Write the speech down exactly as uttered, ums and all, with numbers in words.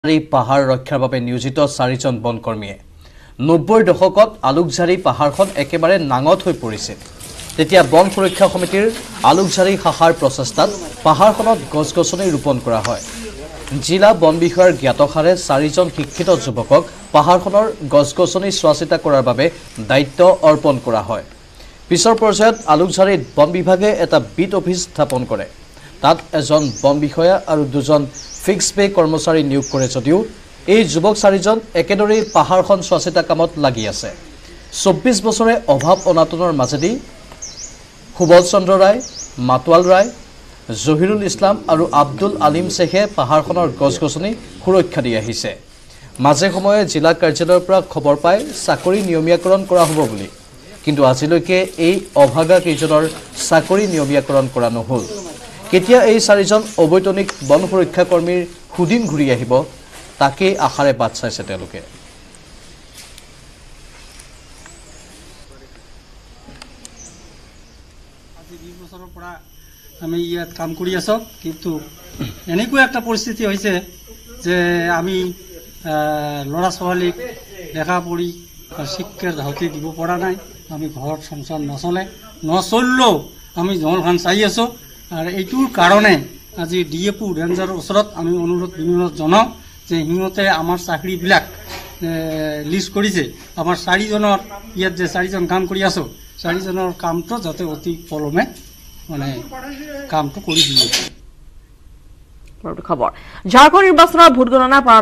পাহাৰ ৰক্ষাৰ বাবে নিয়োজিত চাৰিজন বনকৰ্মীয়ে নব্বৈৰ দশকত আলুকঝাৰী পাহাৰখন একেবাৰে নাঙত হৈ পৰিছিল। তেতিয়া বন সুৰক্ষা সমিতিৰ আলুকঝাৰী শাখাৰ প্ৰচেষ্টাত পাহাৰখনত গছ-গছনি ৰোপণ কৰা হয়। জিলা বন বিষয়াৰ জ্ঞাতসাৰে চাৰিজন শিক্ষিত যুৱকক পাহাৰখনৰ গছ-গছনি চোৱাচিতা কৰাৰ বাবে দায়িত্ব অৰ্পণ কৰা হয়। পিছৰ পৰ্যায়ত আলুকঝাৰীত বন বিভাগে এটা বিট অফিচ স্থাপন কৰে। তাত এজন বন বিষয়া আৰু দুজন ফিক্স পে কৰ্মচাৰী নিয়োগ কৰে যদিও এই যুৱক চাৰিজন একেদৰে পাহাৰখন চোৱাচিতা কামত লাগি আছে। চৌব্বিছ বছৰে অভাৱ অনাটনৰ মাজেদি সুবল চন্দ্ৰ ৰায়, মাতোৱাল ৰায়, জহিৰুল ইছলাম আৰু আব্দুল আলিম শ্বেখে পাহাৰখনৰ গছ-গছনি সুৰক্ষা দি আহিছে। মাজে সময়ে জিলা কাৰ্যালয়ৰ পৰা খবৰ পাই চাকৰি নিয়মীয়াকৰণ কৰা হ'ব বুলি, কিন্তু আজিলৈকে এই অভাগা কেইজনৰ চাকৰি নিয়মীয়াকৰণ কৰা নহ'ল। কেতিয়া এই চাৰিজন অবৈতনিক বন সুৰক্ষা কৰ্মীৰ সুদিন ঘূৰি আহিব তাকেই আশাৰে বাট চাইছে তেওঁলোকে। আজি বিশ বছৰৰ পৰা আমি ইয়াত কাম কৰি আছো, কিন্তু এনেকুৱা একটা পৰিস্থিতি হৈছে যে আমি ল'ৰা ছোৱালীক দেখা পৰি শিক্ষাৰ ধাউতি দিব পৰা নাই। আমি ঘৰত সংসাৰ নচলে নচললেও আমি জংঘলখন চাই আছো। আৰু এইটোৰ কাৰণে আজি ডি এ পি ৰেঞ্জাৰৰ ওচৰত আমি অনুৰোধ বিনোদ জনাওঁ যে সিহঁতে আমাৰ চাকৰিবিলাক লিষ্ট কৰিছে। আমাৰ চাৰিজনৰ ইয়াত যে চাৰিজন কাম কৰি আছো, চাৰিজনৰ কামটো যাতে অতি পলমে মানে কামটো কৰি দিয়ে। খবৰ ঝাৰখণ্ড নিৰ্বাচনৰ ভোট গণনা